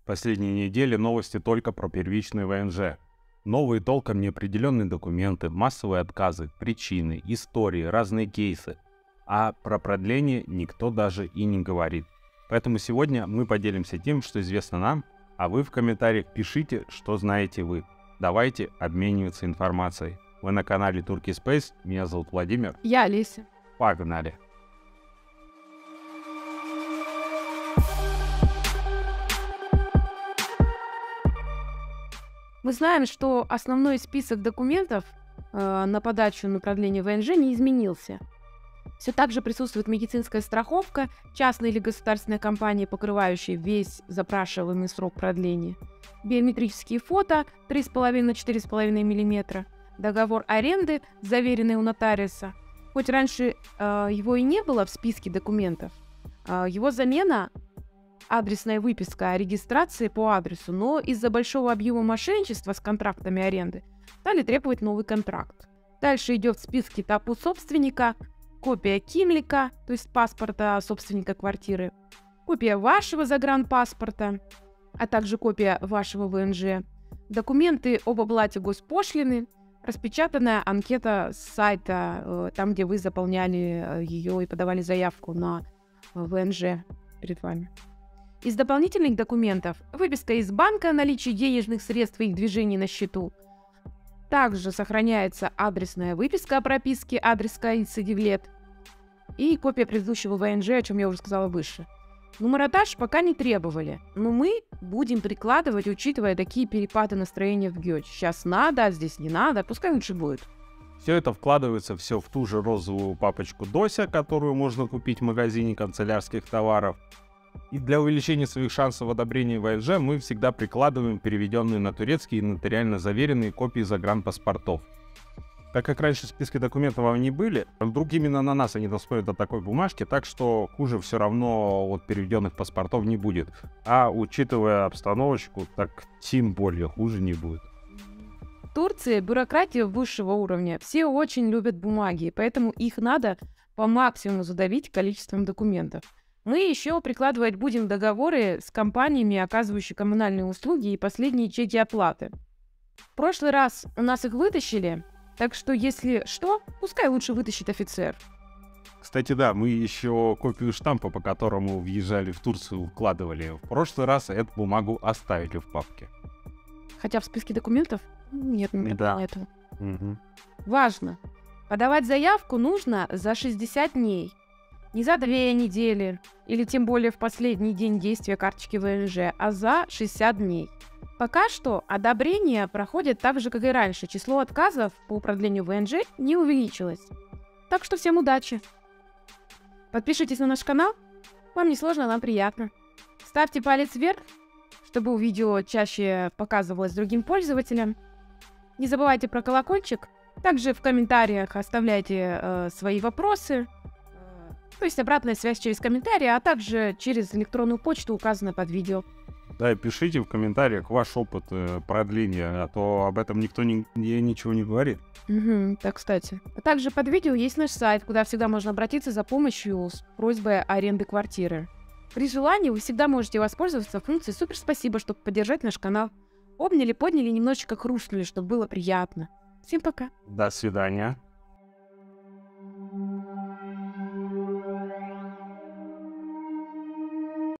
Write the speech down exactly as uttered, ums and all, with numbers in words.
Последние недели новости только про первичный вэ эн жэ. Новые толком неопределенные документы, массовые отказы, причины, истории, разные кейсы. А про продление никто даже и не говорит. Поэтому сегодня мы поделимся тем, что известно нам, а вы в комментариях пишите, что знаете вы. Давайте обмениваться информацией. Вы на канале Turkey Space, меня зовут Владимир. Я Олеся. Погнали! Мы знаем, что основной список документов э, на подачу на продление вэ эн жэ не изменился. Все так же присутствует медицинская страховка, частная или государственная компания, покрывающая весь запрашиваемый срок продления, биометрические фото три и пять на четыре и пять мм, договор аренды, заверенный у нотариуса. Хоть раньше э, его и не было в списке документов, э, его замена — адресная выписка о регистрации по адресу, но из-за большого объема мошенничества с контрактами аренды стали требовать новый контракт. Дальше идет в списке этапу собственника, копия Кимлика, то есть паспорта собственника квартиры, копия вашего загранпаспорта, а также копия вашего вэ эн жэ, документы об оплате госпошлины, распечатанная анкета с сайта, там, где вы заполняли ее и подавали заявку на вэ эн жэ перед вами. Из дополнительных документов выписка из банка о наличии денежных средств и их движений на счету. Также сохраняется адресная выписка о прописке, адрес ка-ИЦ Девлет и копия предыдущего вэ эн жэ, о чем я уже сказала выше. Нумеротаж пока не требовали, но мы будем прикладывать, учитывая такие перепады настроения в ГИОЧ. Сейчас надо, а здесь не надо, пускай лучше будет. Все это вкладывается все в ту же розовую папочку Дося, которую можно купить в магазине канцелярских товаров. И для увеличения своих шансов одобрения вэ эн жэ мы всегда прикладываем переведенные на турецкий и нотариально заверенные копии загранпаспортов. Так как раньше в списке документов они были, вдруг именно на нас они досмотрят до такой бумажки, так что хуже все равно от переведенных паспортов не будет. А учитывая обстановочку, так тем более хуже не будет. В Турции бюрократия высшего уровня. Все очень любят бумаги, поэтому их надо по максимуму задавить количеством документов. Мы еще прикладывать будем договоры с компаниями, оказывающими коммунальные услуги, и последние чеки оплаты. В прошлый раз у нас их вытащили, так что если что, пускай лучше вытащит офицер. Кстати, да, мы еще копию штампа, по которому въезжали в Турцию, укладывали. В прошлый раз эту бумагу оставили в папке. Хотя в списке документов нет, не да. было этого. Угу. Важно. Подавать заявку нужно за шестьдесят дней. Не за две недели, или тем более в последний день действия карточки вэ эн жэ, а за шестьдесят дней. Пока что одобрение проходит так же, как и раньше. Число отказов по продлению вэ эн жэ не увеличилось. Так что всем удачи! Подпишитесь на наш канал, вам не сложно, нам приятно. Ставьте палец вверх, чтобы видео чаще показывалось другим пользователям. Не забывайте про колокольчик. Также в комментариях оставляйте э, свои вопросы. То есть обратная связь через комментарии, а также через электронную почту, указанную под видео. Да, пишите в комментариях ваш опыт э, продления, а то об этом никто не, не, ничего не говорит. Угу, да, кстати. А также под видео есть наш сайт, куда всегда можно обратиться за помощью с просьбой аренды квартиры. При желании вы всегда можете воспользоваться функцией «Супер спасибо», чтобы поддержать наш канал. Обняли, подняли, немножечко хрустнули, чтобы было приятно. Всем пока. До свидания.